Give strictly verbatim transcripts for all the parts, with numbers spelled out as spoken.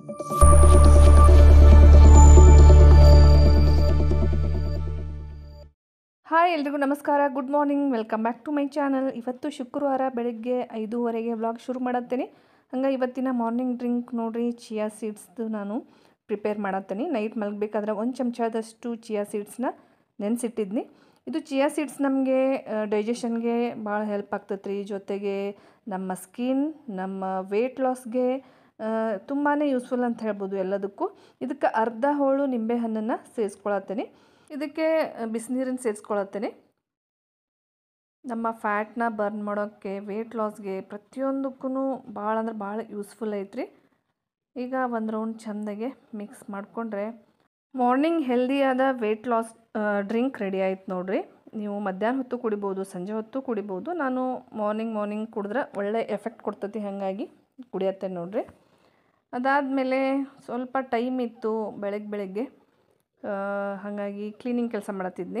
Hi ಎಲ್ರಿಗೂ ನಮಸ್ಕಾರ, good morning, welcome back to my channel. ಇವತ್ತು ಶುಕ್ರವಾರ ಬೆಳಗ್ಗೆ ಐದೂವರೆಗೆ ವ್ಲಾಗ್ ಶುರು ಮಾಡತ್ತೀನಿ. ಹಂಗೆ ಇವತ್ತಿನ ಮಾರ್ನಿಂಗ್ ಡ್ರಿಂಕ್ ನೋಡ್ರಿ, ಚಿಯಾ ಸೀಡ್ಸ್ದು ನಾನು ಪ್ರಿಪೇರ್ ಮಾಡತ್ತೀನಿ. ನೈಟ್ ಮಲಗಬೇಕಾದ್ರೆ ಒಂದು ಚಮಚದಷ್ಟು ಚಿಯಾ ಸೀಡ್ಸ್ನ ನೆನೆಸಿಟ್ಟಿದ್ನಿ. ಇದು ಚಿಯಾ ಸೀಡ್ಸ್ ನಮಗೆ ಡೈಜೆಷನ್ಗೆ ಭಾಳ ಹೆಲ್ಪ್ ಆಗ್ತೈತೆ ರೀ. ಜೊತೆಗೆ ನಮ್ಮ ಸ್ಕಿನ್, ನಮ್ಮ ವೆಯ್ಟ್ ಲಾಸ್ಗೆ ತುಂಬಾ ಯೂಸ್ಫುಲ್ ಅಂತ ಹೇಳ್ಬೋದು ಎಲ್ಲದಕ್ಕೂ. ಇದಕ್ಕೆ ಅರ್ಧ ಹೋಳು ನಿಂಬೆಹಣ್ಣನ್ನು ಸೇರಿಸ್ಕೊಳತ್ತೀನಿ. ಇದಕ್ಕೆ ಬಿಸಿನೀರನ್ನು ಸೇರಿಸ್ಕೊಳತ್ತೇನೆ. ನಮ್ಮ ಫ್ಯಾಟ್ನ ಬರ್ನ್ ಮಾಡೋಕ್ಕೆ, ವೆಯ್ಟ್ ಲಾಸ್ಗೆ, ಪ್ರತಿಯೊಂದಕ್ಕೂ ಭಾಳ ಅಂದ್ರೆ ಭಾಳ ಯೂಸ್ಫುಲ್ ಐತ್ರಿ. ಈಗ ಒಂದು ರೌಂಡ್ ಚೆಂದಾಗೆ ಮಿಕ್ಸ್ ಮಾಡಿಕೊಂಡ್ರೆ ಮಾರ್ನಿಂಗ್ ಹೆಲ್ದಿಯಾದ ವೆಯ್ಟ್ ಲಾಸ್ ಡ್ರಿಂಕ್ ರೆಡಿ ಆಯ್ತು ನೋಡಿರಿ. ನೀವು ಮಧ್ಯಾಹ್ನ ಹೊತ್ತು ಕುಡಿಬೋದು, ಸಂಜೆ ಹೊತ್ತು ಕುಡಿಬೋದು. ನಾನು ಮಾರ್ನಿಂಗ್ ಮಾರ್ನಿಂಗ್ ಕುಡಿದ್ರೆ ಒಳ್ಳೆ ಎಫೆಕ್ಟ್ ಕೊಡ್ತೈತಿ, ಹಾಗಾಗಿ ಕುಡಿಯತ್ತೆ ನೋಡಿರಿ. ಅದಾದಮೇಲೆ ಸ್ವಲ್ಪ ಟೈಮ್ ಇತ್ತು ಬೆಳಗ್ಗೆ ಬೆಳಗ್ಗೆ, ಹಾಗಾಗಿ ಕ್ಲೀನಿಂಗ್ ಕೆಲಸ ಮಾಡತ್ತಿದ್ನಿ.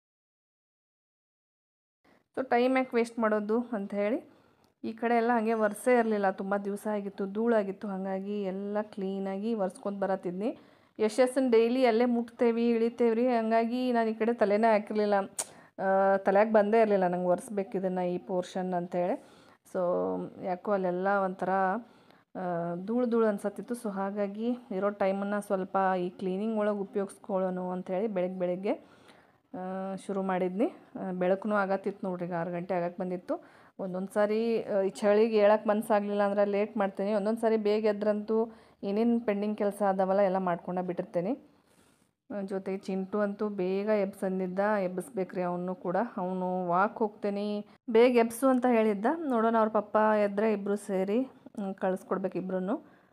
ಸೊ ಟೈಮ್ ಯಾಕೆ ವೇಸ್ಟ್ ಮಾಡೋದು ಅಂತ ಹೇಳಿ ಈ ಕಡೆ ಎಲ್ಲ ಹಾಗೆ ಒರೆಸೇ ಇರಲಿಲ್ಲ, ತುಂಬ ದಿವಸ ಆಗಿತ್ತು, ಧೂಳಾಗಿತ್ತು. ಹಾಗಾಗಿ ಎಲ್ಲ ಕ್ಲೀನಾಗಿ ಒರೆಸ್ಕೊಂಡು ಬರತ್ತಿದ್ನಿ. ಯಶಸ್ಸನ್ನು ಡೈಲಿ ಅಲ್ಲೇ ಮುಟ್ತೇವೆ, ಇಳಿತೇವೆ ರೀ. ಹಾಗಾಗಿ ನಾನು ಈ ಕಡೆ ತಲೆನೇ ಹಾಕಿರಲಿಲ್ಲ, ತಲೆಯಾಗ ಬಂದೇ ಇರಲಿಲ್ಲ ನಂಗೆ ಒರೆಸ್ಬೇಕು ಇದನ್ನು, ಈ ಪೋರ್ಷನ್ ಅಂತೇಳಿ. ಸೊ ಯಾಕೋ ಅಲ್ಲೆಲ್ಲ ಒಂಥರ ಧೂಳು ಧೂಳು ಅನ್ಸತ್ತಿತ್ತು. ಸೊ ಹಾಗಾಗಿ ಇರೋ ಟೈಮನ್ನು ಸ್ವಲ್ಪ ಈ ಕ್ಲೀನಿಂಗ್ ಒಳಗೆ ಉಪಯೋಗಿಸ್ಕೊಳ್ಳೋಣ ಅಂಥೇಳಿ ಬೆಳಗ್ಗೆ ಬೆಳಗ್ಗೆ ಶುರು ಮಾಡಿದ್ನಿ. ಬೆಳಕು ಆಗತ್ತಿತ್ತು ನೋಡ್ರಿ, ಈಗ ಆರು ಗಂಟೆ ಆಗಕ್ಕೆ ಬಂದಿತ್ತು. ಒಂದೊಂದು ಸಾರಿ ಈ ಚಳಿಗೆ ಹೇಳಕ್ಕೆ ಮನಸ್ಸಾಗಲಿಲ್ಲ ಅಂದ್ರೆ ಲೇಟ್ ಮಾಡ್ತೀನಿ. ಒಂದೊಂದು ಸಾರಿ ಬೇಗ ಎದ್ರಂತೂ ಏನೇನು ಪೆಂಡಿಂಗ್ ಕೆಲಸ ಅದಾವಲ್ಲ ಎಲ್ಲ ಮಾಡ್ಕೊಂಡ ಬಿಟ್ಟಿರ್ತೀನಿ. ಜೊತೆಗೆ ಚಿಂಟು ಅಂತೂ ಬೇಗ ಎಬ್ಸಂದಿದ್ದ, ಎಬ್ಬಿಸ್ಬೇಕ್ರಿ ಅವನು ಕೂಡ. ಅವನು ವಾಕ್ ಹೋಗ್ತೇನೆ, ಬೇಗ ಎಬ್ಸು ಅಂತ ಹೇಳಿದ್ದ. ನೋಡೋಣ ಅವ್ರ ಪಪ್ಪ ಎದ್ದರೆ ಇಬ್ಬರು ಸೇರಿ ಕಳಿಸ್ಕೊಡ್ಬೇಕು ಇಬ್ಬರೂ.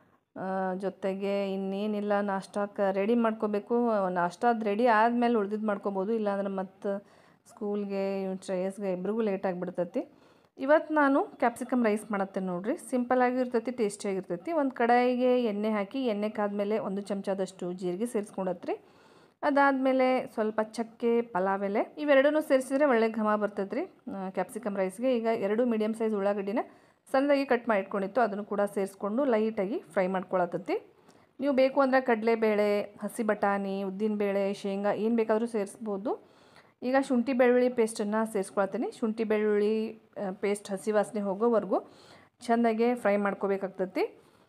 ಜೊತೆಗೆ ಇನ್ನೇನಿಲ್ಲ, ನಾಷ್ಟಕ್ಕೆ ರೆಡಿ ಮಾಡ್ಕೋಬೇಕು. ನಾಷ್ಟ ಅದು ರೆಡಿ ಆದಮೇಲೆ ಉಳ್ದಿದ್ದು ಮಾಡ್ಕೋಬೋದು, ಇಲ್ಲಾಂದ್ರೆ ಮತ್ತು ಸ್ಕೂಲ್ಗೆ ಶ್ರೇಯಸ್ಗೆ ಇಬ್ರಿಗೂ ಲೇಟ್ ಆಗಿಬಿಡ್ತೈತಿ. ಇವತ್ತು ನಾನು ಕ್ಯಾಪ್ಸಿಕಮ್ ರೈಸ್ ಮಾಡತ್ತೇನೆ ನೋಡಿರಿ. ಸಿಂಪಲ್ಲಾಗಿ ಇರ್ತೈತಿ, ಟೇಸ್ಟಿಯಾಗಿರ್ತೈತಿ. ಒಂದು ಕಡಾಯಿಗೆ ಎಣ್ಣೆ ಹಾಕಿ, ಎಣ್ಣೆ ಕಾದ್ಮೇಲೆ ಒಂದು ಚಮಚದಷ್ಟು ಜೀರಿಗೆ ಸೇರಿಸ್ಕೊಂಡತ್ರಿ. ಅದಾದಮೇಲೆ ಸ್ವಲ್ಪ ಚಕ್ಕೆ, ಪಲಾವ್ ಎಲೆ, ಇವೆರಡೂ ಸೇರಿಸಿದ್ರೆ ಒಳ್ಳೆ ಘಮ ಬರ್ತೈತೆ ರೀ ಕ್ಯಾಪ್ಸಿಕಮ್ ರೈಸ್ಗೆ. ಈಗ ಎರಡು ಮೀಡಿಯಮ್ ಸೈಜ್ ಉಳ್ಳಾಗಡ್ಡಿನ ಸಣ್ಣದಾಗಿ ಕಟ್ ಮಾಡಿ ಇಟ್ಕೊಂಡಿತ್ತು, ಅದನ್ನು ಕೂಡ ಸೇರಿಸ್ಕೊಂಡು ಲೈಟಾಗಿ ಫ್ರೈ ಮಾಡ್ಕೊಳತ್ತತಿ. ನೀವು ಬೇಕು ಅಂದರೆ ಕಡಲೆಬೇಳೆ, ಹಸಿ ಬಟಾಣಿ, ಉದ್ದಿನಬೇಳೆ, ಶೇಂಗಾ ಏನು ಬೇಕಾದರೂ ಸೇರಿಸ್ಬೋದು. ಈಗ ಶುಂಠಿ ಬೆಳ್ಳುಳ್ಳಿ ಪೇಸ್ಟನ್ನು ಸೇರಿಸ್ಕೊಳ್ತೀನಿ. ಶುಂಠಿ ಬೆಳ್ಳುಳ್ಳಿ ಪೇಸ್ಟ್ ಹಸಿ ವಾಸನೆ ಹೋಗೋವರೆಗೂ ಚೆಂದಾಗೆ ಫ್ರೈ ಮಾಡ್ಕೋಬೇಕಾಗ್ತತಿ.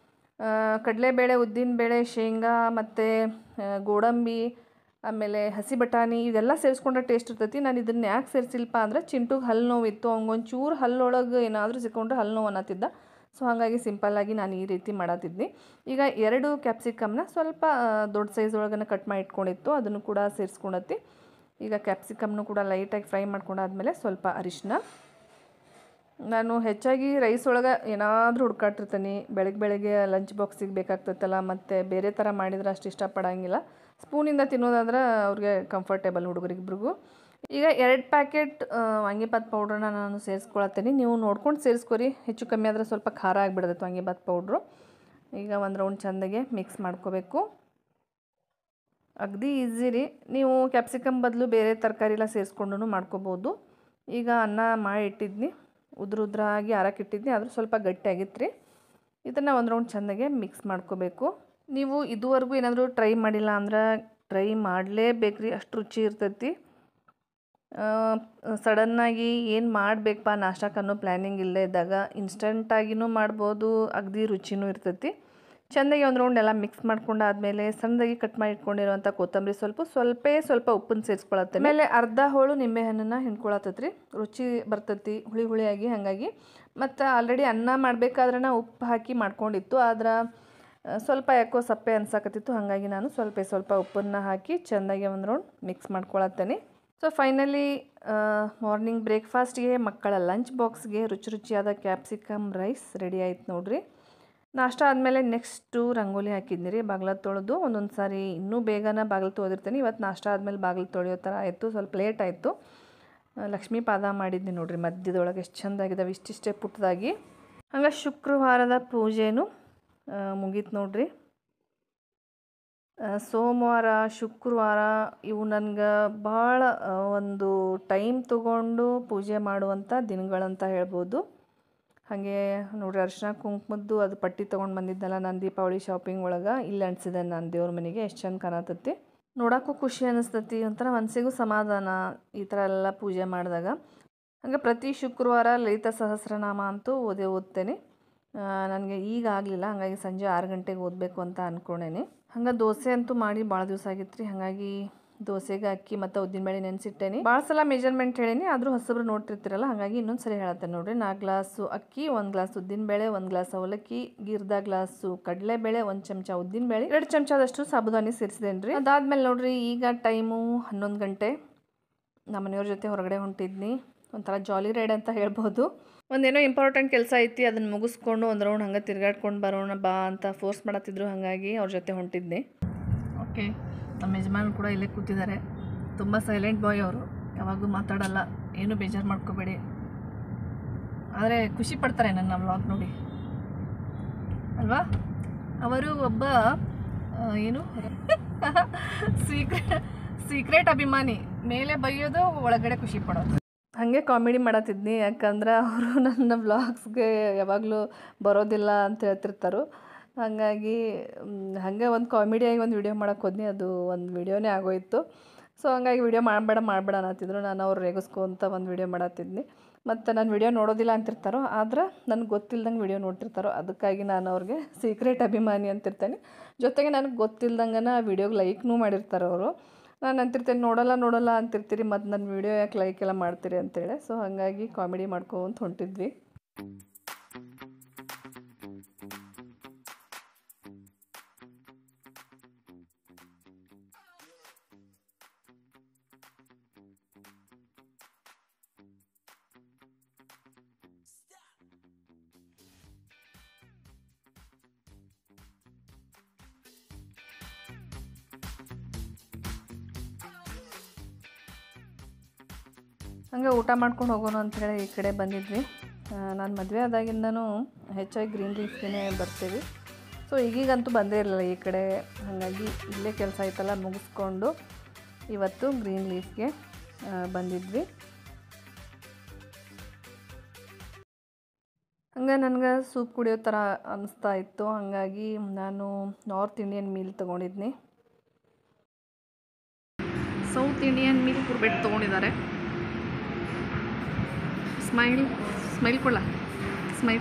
ಕಡಲೆಬೇಳೆ, ಉದ್ದಿನಬೇಳೆ, ಶೇಂಗಾ ಮತ್ತು ಗೋಡಂಬಿ, ಆಮೇಲೆ ಹಸಿ ಬಟಾಣಿ ಇದೆಲ್ಲ ಸೇರಿಸ್ಕೊಂಡ್ರೆ ಟೇಸ್ಟ್ ಇರ್ತೈತಿ. ನಾನು ಇದನ್ನು ಯಾಕೆ ಸೇರಿಸಿಲ್ಪ ಅಂದ್ರೆ ಚಿಂಟುಗೆ ಹಲ್ಲು ನೋವಿತ್ತು, ಅವ್ಗೊಂಚೂರು ಹಲ್ಲೊಳಗೆ ಏನಾದರೂ ಸಿಕ್ಕೊಂಡ್ರೆ ಹಲ್ಲು ನೋವು ಅನ್ನತ್ತಿದ್ದ. ಸೊ ಹಾಗಾಗಿ ಸಿಂಪಲ್ಲಾಗಿ ನಾನು ಈ ರೀತಿ ಮಾಡತ್ತಿದ್ನಿ. ಈಗ ಎರಡು ಕ್ಯಾಪ್ಸಿಕಮ್ನ ಸ್ವಲ್ಪ ದೊಡ್ಡ ಸೈಜ್ ಒಳಗನ್ನು ಕಟ್ ಮಾಡಿ ಇಟ್ಕೊಂಡಿತ್ತು, ಅದನ್ನು ಕೂಡ ಸೇರಿಸ್ಕೊಂಡತ್ತಿ. ಈಗ ಕ್ಯಾಪ್ಸಿಕಮ್ನು ಕೂಡ ಲೈಟಾಗಿ ಫ್ರೈ ಮಾಡ್ಕೊಂಡಾದ್ಮೇಲೆ ಸ್ವಲ್ಪ ಅರಿಶಿನ. ನಾನು ಹೆಚ್ಚಾಗಿ ರೈಸ್ ಒಳಗೆ ಏನಾದರೂ ಹುಡ್ಕಾಟಿರ್ತೀನಿ. ಬೆಳಗ್ಗೆ ಬೆಳಗ್ಗೆ ಲಂಚ್ ಬಾಕ್ಸಿಗೆ ಬೇಕಾಗ್ತೈತಲ್ಲ, ಮತ್ತು ಬೇರೆ ಥರ ಮಾಡಿದ್ರೆ ಅಷ್ಟು ಇಷ್ಟಪಡೋಂಗಿಲ್ಲ. ಸ್ಪೂನಿಂದ ತಿನ್ನೋದಾದ್ರೆ ಅವ್ರಿಗೆ ಕಂಫರ್ಟೇಬಲ್, ಹುಡುಗರಿಗಿಬ್ರಿಗೂ. ಈಗ ಎರಡು ಪ್ಯಾಕೆಟ್ ವಾಂಗಿಭಾತ್ ಪೌಡ್ರನ್ನ ನಾನು ಸೇರಿಸ್ಕೊಳತ್ತೀನಿ. ನೀವು ನೋಡ್ಕೊಂಡು ಸೇರಿಸ್ಕೊರಿ, ಹೆಚ್ಚು ಕಮ್ಮಿ ಆದರೆ ಸ್ವಲ್ಪ ಖಾರ ಆಗಿಬಿಡ್ತೈತೆ ವಾಂಗಿಭಾತ್ ಪೌಡ್ರು. ಈಗ ಒಂದು ರೌಂಡ್ ಚೆಂದಾಗೆ ಮಿಕ್ಸ್ ಮಾಡ್ಕೋಬೇಕು. ಅಗದಿ ಈಸಿ ರೀ. ನೀವು ಕ್ಯಾಪ್ಸಿಕಮ್ ಬದಲು ಬೇರೆ ತರಕಾರಿ ಎಲ್ಲ ಸೇರಿಸ್ಕೊಂಡು ಮಾಡ್ಕೋಬೋದು. ಈಗ ಅನ್ನ ಮಾಡಿ ಇಟ್ಟಿದ್ನಿ, ಉದ್ರ ಉದ್ರಾಗಿ ಆರಕ್ಕೆ ಇಟ್ಟಿದ್ನಿ, ಆದರೂ ಸ್ವಲ್ಪ ಗಟ್ಟಿಯಾಗಿತ್ತು ರೀ. ಇದನ್ನು ಒಂದು ರೌಂಡ್ ಚೆಂದಾಗೆ ಮಿಕ್ಸ್ ಮಾಡ್ಕೋಬೇಕು. ನೀವು ಇದುವರೆಗೂ ಏನಾದರೂ ಟ್ರೈ ಮಾಡಿಲ್ಲ ಅಂದ್ರೆ ಟ್ರೈ ಮಾಡಲೇಬೇಕು ರೀ, ಅಷ್ಟು ರುಚಿ ಇರ್ತೈತಿ. ಸಡನ್ನಾಗಿ ಏನು ಮಾಡಬೇಕಪ್ಪ ನಾಷ್ಟಕ್ಕೆ ಅನ್ನೋ ಪ್ಲ್ಯಾನಿಂಗ್ ಇಲ್ಲದೆ ಇದ್ದಾಗ ಇನ್ಸ್ಟಂಟಾಗಿಯೂ ಮಾಡ್ಬೋದು, ಅಗದಿ ರುಚಿನೂ ಇರ್ತೈತಿ. ಚೆಂದಾಗಿ ಒಂದು ರೌಂಡ್ ಎಲ್ಲ ಮಿಕ್ಸ್ ಮಾಡ್ಕೊಂಡಾದ್ಮೇಲೆ ಸಣ್ಣದಾಗಿ ಕಟ್ ಮಾಡಿ ಇಟ್ಕೊಂಡಿರುವಂಥ ಕೊತ್ತಂಬರಿ ಸ್ವಲ್ಪ ಸ್ವಲ್ಪ ಸ್ವಲ್ಪ ಉಪ್ಪನ್ನು ಸೇರಿಸ್ಕೊಳತ್ತೆ. ಆಮೇಲೆ ಅರ್ಧ ಹೋಳು ನಿಂಬೆಹಣ್ಣನ್ನು ಹಿಂಡ್ಕೊಳತ್ತೈತ್ರಿ, ರುಚಿ ಬರ್ತೈತಿ ಹುಳಿ ಹುಳಿಯಾಗಿ. ಹಾಗಾಗಿ ಮತ್ತು ಆಲ್ರೆಡಿ ಅನ್ನ ಮಾಡಬೇಕಾದ್ರೆ ಉಪ್ಪು ಹಾಕಿ ಮಾಡ್ಕೊಂಡಿತ್ತು, ಆದ್ರೆ ಸ್ವಲ್ಪ ಯಾಕೋ ಸಪ್ಪೆ ಅನ್ಸಕತ್ತಿತ್ತು. ಹಾಗಾಗಿ ನಾನು ಸ್ವಲ್ಪ ಸ್ವಲ್ಪ ಉಪ್ಪನ್ನು ಹಾಕಿ ಚೆಂದಾಗಿ ಒಂದು ರೌಂಡ್ ಮಿಕ್ಸ್ ಮಾಡ್ಕೊಳತ್ತೇನೆ. ಸೊ ಫೈನಲಿ ಮಾರ್ನಿಂಗ್ ಬ್ರೇಕ್ಫಾಸ್ಟ್ಗೆ, ಮಕ್ಕಳ ಲಂಚ್ ಬಾಕ್ಸ್ಗೆ ರುಚಿ ರುಚಿಯಾದ ಕ್ಯಾಪ್ಸಿಕಮ್ ರೈಸ್ ರೆಡಿ ಆಯ್ತು ನೋಡಿರಿ. ನಾಷ್ಟ ಆದಮೇಲೆ ನೆಕ್ಸ್ಟು ರಂಗೋಲಿ ಹಾಕಿದ್ನಿ ರೀ, ಬಾಗಿಲ ತೊಳೆದು. ಒಂದೊಂದು ಸಾರಿ ಇನ್ನೂ ಬೇಗನೆ ಬಾಗಿಲು ತೊಳೆದಿರ್ತೀನಿ. ಇವತ್ತು ನಾಷ್ಟ ಆದಮೇಲೆ ಬಾಗಿಲು ತೊಳೆಯೋ ಥರ ಆಯಿತು, ಸ್ವಲ್ಪ ಲೇಟ್ ಆಯಿತು. ಲಕ್ಷ್ಮೀ ಪಾದ ಮಾಡಿದ್ನಿ ನೋಡಿರಿ ಮಧ್ಯದೊಳಗೆ, ಎಷ್ಟು ಚೆಂದಾಗಿದ್ದಾವೆ, ಇಷ್ಟಿಷ್ಟೇ ಪುಟ್ಟದಾಗಿ. ಹಂಗೆ ಶುಕ್ರವಾರದ ಪೂಜೆನೂ ಮುಗೀತು ನೋಡ್ರಿ. ಸೋಮವಾರ, ಶುಕ್ರವಾರ ಇವು ನನಗೆ ಭಾಳ ಒಂದು ಟೈಮ್ ತೊಗೊಂಡು ಪೂಜೆ ಮಾಡುವಂಥ ದಿನಗಳಂತ ಹೇಳ್ಬೋದು. ಹಾಗೆ ನೋಡ್ರಿ ಅರ್ಶಿನ ಕುಂಕುಮದ್ದು ಅದು ಪಟ್ಟಿ ತೊಗೊಂಡು ಬಂದಿದ್ದಲ್ಲ ನಾನು ದೀಪಾವಳಿ ಶಾಪಿಂಗ್ ಒಳಗೆ ಇಲ್ಲಿ ಅಂಟಿಸಿದೆ ನಾನು ದೇವ್ರ ಮನೆಗೆ. ಎಷ್ಟು ಚಂದ ಕಾಣತತ್ತಿ, ನೋಡೋಕ್ಕೂ ಖುಷಿ ಅನ್ನಿಸ್ತತಿ, ಒಂಥರ ಮನಸ್ಸಿಗೂ ಸಮಾಧಾನ ಈ ಥರ ಎಲ್ಲ ಪೂಜೆ ಮಾಡಿದಾಗ. ಹಾಗೆ ಪ್ರತಿ ಶುಕ್ರವಾರ ಲಲಿತಾ ಸಹಸ್ರನಾಮ ಅಂತೂ ಓದೇ ಓದ್ತೇನೆ. ನನಗೆ ಈಗ ಆಗಲಿಲ್ಲ, ಹಾಗಾಗಿ ಸಂಜೆ ಆರು ಗಂಟೆಗೆ ಓದಬೇಕು ಅಂತ ಅಂದ್ಕೊಂಡೇನೆ. ಹಂಗೆ ದೋಸೆ ಅಂತೂ ಮಾಡಿ ಭಾಳ ದಿವಸ ಆಗಿತ್ತು ರೀ. ಹಾಗಾಗಿ ದೋಸೆಗೆ ಅಕ್ಕಿ ಮತ್ತು ಉದ್ದಿನಬೇಳೆ ನೆನೆಸಿಟ್ಟೇನಿ. ಭಾಳ ಸಲ ಮೆಜರ್ಮೆಂಟ್ ಹೇಳೀನಿ, ಆದರೂ ಹೊಸಬ್ರು ನೋಡ್ತಿರ್ತೀರಲ್ಲ ಹಾಗಾಗಿ ಇನ್ನೊಂದು ಸರಿ ಹೇಳತ್ತೇನೆ ನೋಡಿರಿ. ನಾಲ್ಕು ಗ್ಲಾಸು ಅಕ್ಕಿ, ಒಂದು ಗ್ಲಾಸ್ ಉದ್ದಿನಬೇಳೆ, ಒಂದು ಗ್ಲಾಸ್ ಅವಲಕ್ಕಿ, ಗಿರ್ದ ಗ್ಲಾಸು ಕಡಲೆಬೇಳೆ, ಒಂದು ಚಮಚ ಉದ್ದಿನಬೇಳೆ, ಎರಡು ಚಮಚದಷ್ಟು ಸಾಬುದಾನಿ ಸೇರಿಸಿದೇನೆ ರೀ. ಅದಾದಮೇಲೆ ನೋಡಿರಿ ಈಗ ಟೈಮು ಹನ್ನೊಂದು ಗಂಟೆ. ನಮ್ಮ ಮನೆಯವ್ರ ಜೊತೆ ಹೊರಗಡೆ ಹೊಂಟಿದ್ನಿ, ಒಂಥರ ಜಾಲಿ ರೈಡ್ ಅಂತ ಹೇಳ್ಬೋದು. ಒಂದೇನೋ ಇಂಪಾರ್ಟೆಂಟ್ ಕೆಲಸ ಐತಿ, ಅದನ್ನು ಮುಗಿಸ್ಕೊಂಡು ಒಂದು ರೌಂಡ್ ಹಂಗೆ ತಿರ್ಗಾಡ್ಕೊಂಡು ಬರೋಣ ಬಾ ಅಂತ ಫೋರ್ಸ್ ಮಾಡತ್ತಿದ್ರು, ಹಾಗಾಗಿ ಅವ್ರ ಜೊತೆ ಹೊಂಟಿದ್ದೆ. ಓಕೆ, ನಮ್ಮ ಯಜಮಾನ್ ಕೂಡ ಇಲ್ಲೇ ಕೂತಿದ್ದಾರೆ. ತುಂಬ ಸೈಲೆಂಟ್ ಬಾಯ್ ಅವರು, ಯಾವಾಗೂ ಮಾತಾಡಲ್ಲ, ಏನು ಬೇಜಾರು ಮಾಡ್ಕೋಬೇಡಿ. ಆದರೆ ಖುಷಿ ಪಡ್ತಾರೆ ನನ್ನ ವ್ಲಾಗ್ ನೋಡಿ ಅಲ್ವಾ. ಅವರು ಒಬ್ಬ ಏನು ಸೀಕ್ರೆಟ್ ಸೀಕ್ರೆಟ್ ಅಭಿಮಾನಿ, ಮೇಲೆ ಬೈಯೋದು ಒಳಗಡೆ ಖುಷಿ ಪಡೋದು. ಹಾಗೆ ಕಾಮಿಡಿ ಮಾಡತ್ತಿದ್ನಿ, ಯಾಕಂದ್ರೆ ಅವರು ನನ್ನ ವ್ಲಾಗ್ಸ್ಗೆ ಯಾವಾಗಲೂ ಬರೋದಿಲ್ಲ ಅಂತ ಹೇಳ್ತಿರ್ತಾರೆ. ಹಾಗಾಗಿ ಹಾಗೆ ಒಂದು ಕಾಮಿಡಿಯಾಗಿ ಒಂದು ವಿಡಿಯೋ ಮಾಡೋಕ್ಕೆ ಹೋದ್ನಿ, ಅದು ಒಂದು ವಿಡಿಯೋನೇ ಆಗೋಯಿತು. ಸೊ ಹಂಗಾಗಿ ವಿಡಿಯೋ ಮಾಡಬೇಡ ಮಾಡಬೇಡ ಅನ್ನತ್ತಿದ್ರು, ನಾನು ಅವ್ರು ರೇಗಿಸ್ಕೊಂತ ಒಂದು ವಿಡಿಯೋ ಮಾಡತ್ತಿದ್ನಿ. ಮತ್ತು ನಾನು ವಿಡಿಯೋ ನೋಡೋದಿಲ್ಲ ಅಂತಿರ್ತಾರೋ, ಆದ್ರೆ ನನಗೆ ಗೊತ್ತಿಲ್ದಂಗೆ ವಿಡಿಯೋ ನೋಡ್ತಿರ್ತಾರೋ, ಅದಕ್ಕಾಗಿ ನಾನು ಅವ್ರಿಗೆ ಸೀಕ್ರೆಟ್ ಅಭಿಮಾನಿ ಅಂತಿರ್ತೇನೆ. ಜೊತೆಗೆ ನನಗೆ ಗೊತ್ತಿಲ್ದಂಗೆ ಆ ವಿಡಿಯೋಗೆ ಲೈಕ್ನೂ ಮಾಡಿರ್ತಾರೆ ಅವರು. ನಾನು ಅಂತಿರ್ತೇನೆ ನೋಡಲ್ಲ ನೋಡಲ್ಲ ಅಂತಿರ್ತೀರಿ, ಮತ್ತು ನನ್ನ ವಿಡಿಯೋ ಯಾಕೆ ಲೈಕ್ ಎಲ್ಲ ಮಾಡ್ತೀರಿ ಅಂತೇಳಿ. ಸೊ ಹಾಗಾಗಿ ಕಾಮಿಡಿ ಮಾಡ್ಕೊಂತ ಹೊಂಟಿದ್ವಿ. ಹಂಗೆ ಊಟ ಮಾಡ್ಕೊಂಡು ಹೋಗೋಣ ಅಂಥೇಳಿ ಈ ಕಡೆ ಬಂದಿದ್ವಿ. ನಾನು ಮದುವೆ ಆದಾಗಿಂದನೂ ಹೆಚ್ಚಾಗಿ ಗ್ರೀನ್ ಲೀಫ್ಗೆ ಬರ್ತೀವಿ. ಸೊ ಈಗೀಗಂತೂ ಬಂದೇ ಇರಲಿಲ್ಲ ಈ ಕಡೆ, ಹಾಗಾಗಿ ಇಲ್ಲೇ ಕೆಲಸ ಆಯ್ತಲ್ಲ ಮುಗಿಸ್ಕೊಂಡು ಇವತ್ತು ಗ್ರೀನ್ ಲೀಫ್ಗೆ ಬಂದಿದ್ವಿ. ಹಂಗೆ ನನಗೆ ಸೂಪ್ ಕುಡಿಯೋ ಥರ ಅನ್ನಿಸ್ತಾ ಇತ್ತು, ಹಾಗಾಗಿ ನಾನು ನಾರ್ತ್ ಇಂಡಿಯನ್ ಮೀಲ್ ತೊಗೊಂಡಿದ್ನಿ. ಸೌತ್ ಇಂಡಿಯನ್ ಮೀಲ್ ಕುರ್ಬೇಟ್ ತೊಗೊಂಡಿದ್ದಾರೆ. ಸ್ಮೈಲ್ ಸ್ಮೈಲ್ ಕೊಡ್ಲ ಸ್ಮೈಲ್.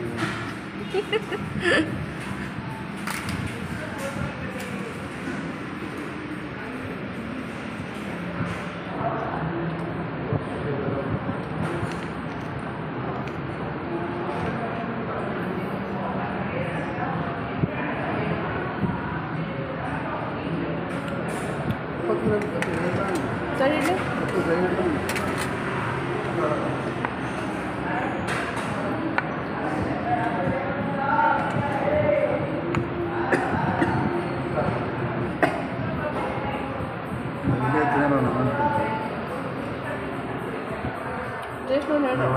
चाहिए टेस्ट में नहीं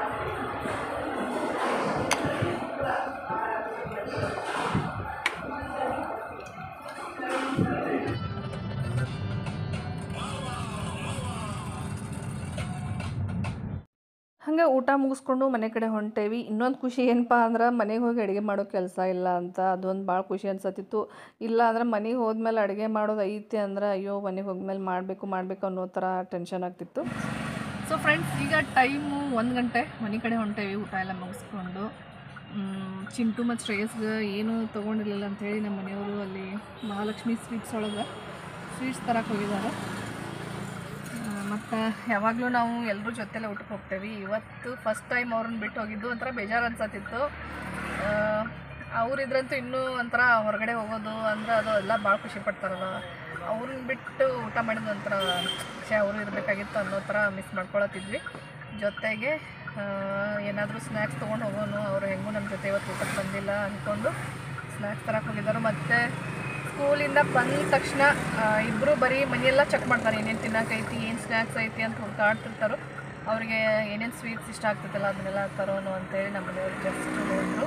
ಹಂಗೆ ಊಟ ಮುಗಿಸ್ಕೊಂಡು ಮನೆ ಕಡೆ ಹೊಂಟೇವಿ. ಇನ್ನೊಂದು ಖುಷಿ ಏನಪ್ಪ ಅಂದ್ರೆ ಮನೆಗೆ ಹೋಗಿ ಅಡುಗೆ ಮಾಡೋ ಕೆಲಸ ಇಲ್ಲ ಅಂತ, ಅದೊಂದು ಭಾಳ ಖುಷಿ ಅನ್ಸತ್ತಿತ್ತು. ಇಲ್ಲ ಅಂದ್ರೆ ಮನೆಗೆ ಹೋದ್ಮೇಲೆ ಅಡುಗೆ ಮಾಡೋದು ಐತಿ ಅಂದ್ರೆ ಅಯ್ಯೋ ಮನೆಗೆ ಹೋದ್ಮೇಲೆ ಮಾಡಬೇಕು ಮಾಡಬೇಕು ಅನ್ನೋ ಥರ ಟೆನ್ಷನ್ ಆಗ್ತಿತ್ತು. ಸೊ ಫ್ರೆಂಡ್ಸ್, ಈಗ ಟೈಮು ಒಂದು ಗಂಟೆ, ಮನೆ ಕಡೆ ಹೊಂಟೇವಿ ಊಟ ಎಲ್ಲ ಮುಗಿಸ್ಕೊಂಡು. ಚಿಂಟು ಮತ್ತು ಶ್ರೇಯಸ್ಗೆ ಏನೂ ತೊಗೊಂಡಿರಲಿಲ್ಲ ಅಂಥೇಳಿ ನಮ್ಮ ಮನೆಯವರು ಅಲ್ಲಿ ಮಹಾಲಕ್ಷ್ಮಿ ಸ್ವೀಟ್ಸ್ ಒಳಗೆ ಸ್ವೀಟ್ಸ್ ತರಕ್ಕೆ ಹೋಗಿದ್ದಾರೆ. ಮತ್ತು ಯಾವಾಗಲೂ ನಾವು ಎಲ್ಲರೂ ಜೊತೆಲೆ ಊಟಕ್ಕೆ ಹೋಗ್ತೇವೆ. ಇವತ್ತು ಫಸ್ಟ್ ಟೈಮ್ ಅವ್ರನ್ನ ಬಿಟ್ಟು ಹೋಗಿದ್ದು ಒಂಥರ ಬೇಜಾರು ಅನ್ಸತ್ತಿತ್ತು. ಅವರಿದ್ರಂತೂ ಇನ್ನೂ ಒಂಥರ ಹೊರಗಡೆ ಹೋಗೋದು ಅಂದ್ರೆ ಅದು ಎಲ್ಲ ಭಾಳ ಖುಷಿ ಪಡ್ತಾರಲ್ಲ, ಅವ್ರನ್ನ ಬಿಟ್ಟು ಊಟ ಮಾಡಿದ್ದು ಒಂಥರ ಖುಷಿ, ಅವರು ಇರಬೇಕಾಗಿತ್ತು ಅನ್ನೋ ಥರ ಮಿಸ್ ಮಾಡ್ಕೊಳತ್ತಿದ್ವಿ. ಜೊತೆಗೆ ಏನಾದರೂ ಸ್ನ್ಯಾಕ್ಸ್ ತೊಗೊಂಡು ಹೋಗೋಣ, ಅವರು ಹೆಂಗೂ ನಮ್ಮ ಜೊತೆ ಇವತ್ತು ಊಟಕ್ಕೆ ಬಂದಿಲ್ಲ ಅಂದ್ಕೊಂಡು ಸ್ನ್ಯಾಕ್ಸ್ ತರಕ್ಕೆ ಹೋಗಿದ್ದಾರೆ. ಮತ್ತು ಸ್ಕೂಲಿಂದ ಬಂದ ತಕ್ಷಣ ಇಬ್ಬರು ಬರೀ ಮನೆಯೆಲ್ಲ ಚೆಕ್ ಮಾಡ್ತಾರೆ, ಏನೇನು ತಿನ್ನೋಕೈತಿ, ಏನು ಸ್ನ್ಯಾಕ್ಸ್ ಐತಿ ಅಂತ ಹುಡುಕಾಡ್ತಿರ್ತಾರೋ. ಅವರಿಗೆ ಏನೇನು ಸ್ವೀಟ್ಸ್ ಇಷ್ಟ ಆಗ್ತೈತಲ್ಲ ಅದನ್ನೆಲ್ಲ ತರೋನು ಅಂತೇಳಿ ನಮ್ಮ ಮನೆಯವ್ರು ಜಸ್ಟ್ ಹೋದರು.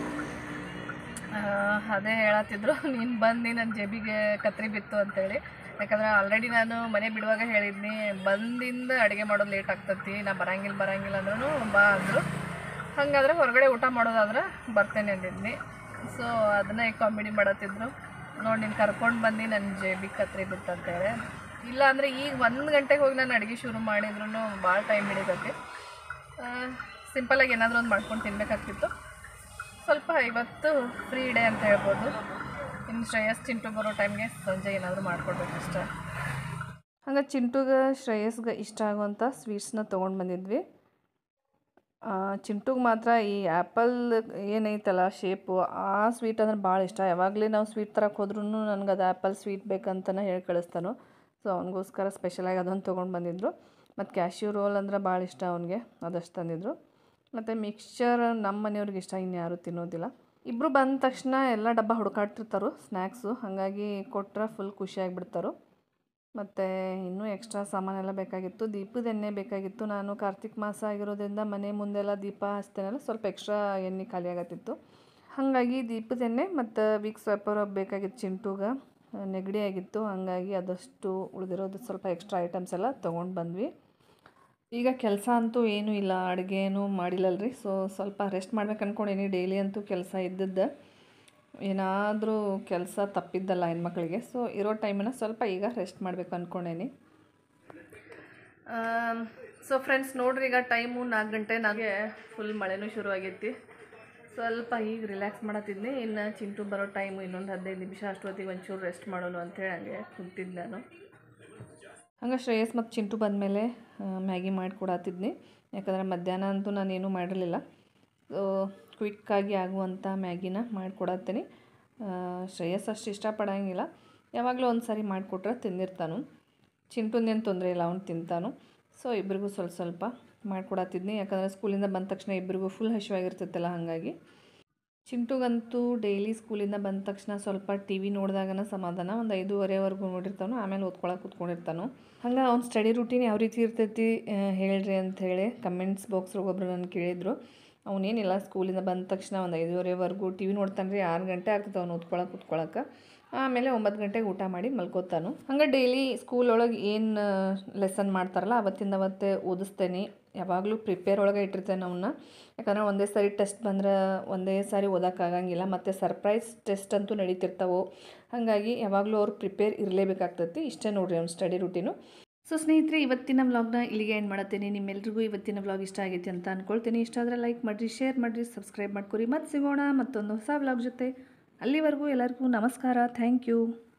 ಅದೇ ಹೇಳತ್ತಿದ್ರು, ನೀನು ಬಂದು ನನ್ನ ಜೇಬಿಗೆ ಕತ್ರಿ ಬಿತ್ತು ಅಂತೇಳಿ. ಯಾಕಂದರೆ ಆಲ್ರೆಡಿ ನಾನು ಮನೆ ಬಿಡುವಾಗ ಹೇಳಿದ್ನಿ, ಬಂದಿಂದ ಅಡುಗೆ ಮಾಡೋದು ಲೇಟ್ ಆಗ್ತೈತಿ, ನಾ ಬರಂಗಿಲ್ಲ ಬರಂಗಿಲ್ಲ ಅಂದ್ರೂ ಬಾ ಅಂದರು. ಹಾಗಾದ್ರೆ ಹೊರಗಡೆ ಊಟ ಮಾಡೋದಾದ್ರೆ ಬರ್ತೇನೆ ಅಂದಿದ್ನಿ. ಸೊ ಅದನ್ನೇ ಕಾಮಿಡಿ ಮಾಡತ್ತಿದ್ರು, ನೋಡಿ ನೀನು ಕರ್ಕೊಂಡು ಬಂದು ನನ್ನ ಜೇಬಿ ಕತ್ರಿ ಬಿತ್ತಂತೇಳಿ. ಇಲ್ಲ ಅಂದರೆ ಈಗ ಒಂದು ಗಂಟೆಗೆ ಹೋಗಿ ನಾನು ಅಡುಗೆ ಶುರು ಮಾಡಿದ್ರು ಭಾಳ ಟೈಮ್ ಹಿಡಿತೈತಿ. ಸಿಂಪಲಾಗಿ ಏನಾದರೂ ಒಂದು ಮಾಡ್ಕೊಂಡು ತಿನ್ನಬೇಕಾಗ್ತಿತ್ತು. ಸ್ವಲ್ಪ ಇವತ್ತು ಫ್ರೀ ಡೇ ಅಂತ ಹೇಳ್ಬೋದು. ಇನ್ನು ಶ್ರೇಯಸ್ ಚಿಂಟು ಬರೋ ಟೈಮ್ಗೆ ಸಂಜೆ ಏನಾದರೂ ಮಾಡ್ಕೊಡ್ಬೇಕು ಇಷ್ಟ. ಹಂಗೆ ಚಿಂಟುಗೆ ಶ್ರೇಯಸ್ಗೆ ಇಷ್ಟ ಆಗುವಂಥ ಸ್ವೀಟ್ಸ್ನ ತೊಗೊಂಡು ಬಂದಿದ್ವಿ. ಚಿಂಟುಗೆ ಮಾತ್ರ ಈ ಆ್ಯಪಲ್ ಏನೈತಲ್ಲ ಶೇಪು, ಆ ಸ್ವೀಟ್ ಅಂದ್ರೆ ಭಾಳ ಇಷ್ಟ. ಯಾವಾಗಲೇ ನಾವು ಸ್ವೀಟ್ ತರಕ್ಕೆ ಹೋದ್ರೂ ನನಗೆ ಅದು ಆ್ಯಪಲ್ ಸ್ವೀಟ್ ಬೇಕಂತಲೇ ಹೇಳಿ ಕಳಿಸ್ತಾನು. ಸೊ ಅವನಿಗೋಸ್ಕರ ಸ್ಪೆಷಲಾಗಿ ಅದೊಂದು ತೊಗೊಂಡು ಬಂದಿದ್ರು. ಮತ್ತು ಕ್ಯಾಶ್ಯೂ ರೋಲ್ ಅಂದ್ರೆ ಭಾಳ ಇಷ್ಟ ಅವನಿಗೆ, ಅದಷ್ಟು ತಂದಿದ್ರು. ಮತ್ತು ಮಿಕ್ಸ್ಚರ್ ನಮ್ಮ ಮನೆಯವ್ರಿಗೆ ಇಷ್ಟ, ಇನ್ಯಾರೂ ತಿನ್ನೋದಿಲ್ಲ. ಇಬ್ಬರು ಬಂದ ತಕ್ಷಣ ಎಲ್ಲ ಡಬ್ಬ ಹುಡುಕಾಡ್ತಿರ್ತಾರೋ ಸ್ನ್ಯಾಕ್ಸು, ಹಾಗಾಗಿ ಕೊಟ್ಟರೆ ಫುಲ್ ಖುಷಿಯಾಗಿಬಿಡ್ತಾರೋ. ಮತ್ತು ಇನ್ನೂ ಎಕ್ಸ್ಟ್ರಾ ಸಾಮಾನೆಲ್ಲ ಬೇಕಾಗಿತ್ತು. ದೀಪದ ಎಣ್ಣೆ ಬೇಕಾಗಿತ್ತು. ನಾನು ಕಾರ್ತಿಕ್ ಮಾಸ ಆಗಿರೋದ್ರಿಂದ ಮನೆ ಮುಂದೆಲ್ಲ ದೀಪ ಹಚ್ತೇನಲ್ಲ, ಸ್ವಲ್ಪ ಎಕ್ಸ್ಟ್ರಾ ಎಣ್ಣೆ ಖಾಲಿ ಆಗತ್ತಿತ್ತು. ಹಾಗಾಗಿ ದೀಪದ ಎಣ್ಣೆ ಮತ್ತು ವೀಕ್ಸ್ ವೇಪರ್ ಬೇಕಾಗಿತ್ತು. ಚಿಂಟುಗೆ ನೆಗಡಿ ಆಗಿತ್ತು, ಹಾಗಾಗಿ ಅದಷ್ಟು ಉಳಿದಿರೋದು ಸ್ವಲ್ಪ ಎಕ್ಸ್ಟ್ರಾ ಐಟಮ್ಸ್ ಎಲ್ಲ ತೊಗೊಂಡು ಬಂದ್ವಿ. ಈಗ ಕೆಲಸ ಅಂತೂ ಏನೂ ಇಲ್ಲ, ಅಡುಗೆನೂ ಮಾಡಿಲ್ಲಲ್ರಿ. ಸೊ ಸ್ವಲ್ಪ ರೆಸ್ಟ್ ಮಾಡ್ಬೇಕು ಅಂದ್ಕೊಂಡೇನಿ. ಡೈಲಿ ಅಂತೂ ಕೆಲಸ ಇದ್ದದ್ದು, ಏನಾದರೂ ಕೆಲಸ ತಪ್ಪಿದ್ದಲ್ಲ ಹೆಣ್ಮಕ್ಳಿಗೆ. ಸೊ ಇರೋ ಟೈಮನ್ನು ಸ್ವಲ್ಪ ಈಗ ರೆಸ್ಟ್ ಮಾಡಬೇಕು ಅಂದ್ಕೊಂಡೇನಿ. ಸೊ ಫ್ರೆಂಡ್ಸ್ ನೋಡ್ರಿ, ಈಗ ಟೈಮು ನಾಲ್ಕು ಗಂಟೆ ನಾಗೆ ಫುಲ್ ಮಳೆನೂ ಶುರು ಆಗೈತಿ. ಸ್ವಲ್ಪ ಈಗ ರಿಲ್ಯಾಕ್ಸ್ ಮಾಡತ್ತಿದ್ನಿ. ಇನ್ನು ಚಿಂಟು ಬರೋ ಟೈಮು ಇನ್ನೊಂದು ಹದಿನೈದು ನಿಮಿಷ, ಅಷ್ಟೊತ್ತಿಗೆ ಒಂಚೂರು ರೆಸ್ಟ್ ಮಾಡೋಣ ಅಂಥೇಳಿ ಹಂಗೆ ಕುಂತಿದ್ದು ನಾನು. ಹಂಗೆ ಶ್ರೇಯಸ್ ಮತ್ತು ಚಿಂಟು ಬಂದಮೇಲೆ ಮ್ಯಾಗಿ ಮಾಡಿ ಕೊಡತ್ತಿದ್ನಿ. ಯಾಕಂದರೆ ಮಧ್ಯಾಹ್ನ ಅಂತೂ ನಾನೇನು ಮಾಡಿರಲಿಲ್ಲ. ಕ್ವಿಕ್ಕಾಗಿ ಆಗುವಂಥ ಮ್ಯಾಗಿನ ಮಾಡಿಕೊಡತ್ತೀನಿ. ಶ್ರೇಯಸ್ ಅಷ್ಟು ಇಷ್ಟಪಡೋಂಗಿಲ್ಲ, ಯಾವಾಗಲೂ ಒಂದು ಸಾರಿ ಮಾಡಿಕೊಟ್ರೆ ತಿಂದಿರ್ತಾನು. ಚಿಂಟುಂದೇನು ತೊಂದರೆ ಇಲ್ಲ, ಅವ್ನು ತಿಂತಾನು. ಸೊ ಇಬ್ಬರಿಗೂ ಸ್ವಲ್ಪ ಸ್ವಲ್ಪ ಮಾಡಿಕೊಡತ್ತಿದ್ನಿ. ಯಾಕಂದರೆ ಸ್ಕೂಲಿಂದ ಬಂದ ತಕ್ಷಣ ಇಬ್ಬರಿಗೂ ಫುಲ್ ಹಸಿವಾಗಿರ್ತೈತಲ್ಲ, ಹಾಗಾಗಿ. ಚಿಂಟುಗಂತೂ ಡೈಲಿ ಸ್ಕೂಲಿಂದ ಬಂದ ತಕ್ಷಣ ಸ್ವಲ್ಪ ಟಿ ವಿ ನೋಡಿದಾಗನ ಸಮಾಧಾನ. ಒಂದು ಐದೂವರೆವರೆಗೂ ನೋಡಿರ್ತಾನು, ಆಮೇಲೆ ಓದ್ಕೊಳಕ್ಕೆ ಕೂತ್ಕೊಂಡಿರ್ತಾನು. ಹಂಗೆ ಅವ್ನ ಸ್ಟಡಿ ರೂಟೀನ್ ಯಾವ ರೀತಿ ಇರ್ತೈತಿ ಹೇಳ್ರಿ ಅಂಥೇಳಿ ಕಮೆಂಟ್ಸ್ ಬಾಕ್ಸ್ಗೆ ಒಬ್ಬರು ನನ್ನ ಕೇಳಿದರು. ಅವನೇನಿಲ್ಲ, ಸ್ಕೂಲಿಂದ ಬಂದ ತಕ್ಷಣ ಒಂದು ಐದೂವರೆವರೆಗೂ ಟಿ ವಿ ನೋಡ್ತಾನೆ ರೀ. ಆರು ಗಂಟೆ ಆಗ್ತದೆ ಅವ್ನು ಓದ್ಕೊಳಕ್ಕೆ ಕೂತ್ಕೊಳಕ್ಕೆ. ಆಮೇಲೆ ಒಂಬತ್ತು ಗಂಟೆಗೆ ಊಟ ಮಾಡಿ ಮಲ್ಕೋತಾನು. ಹಂಗೆ ಡೈಲಿ ಸ್ಕೂಲೊಳಗೆ ಏನು ಲೆಸನ್ ಮಾಡ್ತಾರಲ್ಲ ಅವತ್ತಿಂದ ಅವತ್ತೇ ಓದಿಸ್ತೇನೆ. ಯಾವಾಗಲೂ ಪ್ರಿಪೇರ್ ಒಳಗೆ ಇಟ್ಟಿರ್ತೇನೆ ಅವನ್ನ. ಯಾಕಂದರೆ ಒಂದೇ ಸಾರಿ ಟೆಸ್ಟ್ ಬಂದ್ರೆ ಒಂದೇ ಸಾರಿ ಓದೋಕ್ಕಾಗಂಗಿಲ್ಲ. ಮತ್ತು ಸರ್ಪ್ರೈಸ್ ಟೆಸ್ಟ್ ಅಂತೂ ನಡೀತಿರ್ತಾವೆ, ಹಾಗಾಗಿ ಯಾವಾಗಲೂ ಅವ್ರು ಪ್ರಿಪೇರ್ ಇರಲೇಬೇಕಾಗ್ತೈತಿ. ಇಷ್ಟೇ ನೋಡಿರಿ ಅವ್ನ ಸ್ಟಡಿ ರೂಟೀನು. ಸೊ ಸ್ನೇಹಿತರೆ, ಇವತ್ತಿನ ವ್ಲಾಗ್ನ ಇಲ್ಲಿಗೆ ಎಂಡ್ ಮಾಡತ್ತೇನೆ. ನಿಮ್ಮೆಲ್ರಿಗೂ ಇವತ್ತಿನ ವ್ಲಾಗ್ ಇಷ್ಟ ಆಗೈತಿ ಅಂತ ಅಂದ್ಕೊಳ್ತೀನಿ. ಇಷ್ಟ ಆದರೆ ಲೈಕ್ ಮಾಡಿರಿ, ಶೇರ್ ಮಾಡಿರಿ, ಸಬ್ಸ್ಕ್ರೈಬ್ ಮಾಡ್ಕೊರಿ. ಮತ್ತೆ ಸಿಗೋಣ ಮತ್ತೊಂದು ಹೊಸ ವ್ಲಾಗ್ ಜೊತೆ. ಅಲ್ಲಿವರೆಗೂ ಎಲ್ಲರಿಗೂ ನಮಸ್ಕಾರ. Thank you.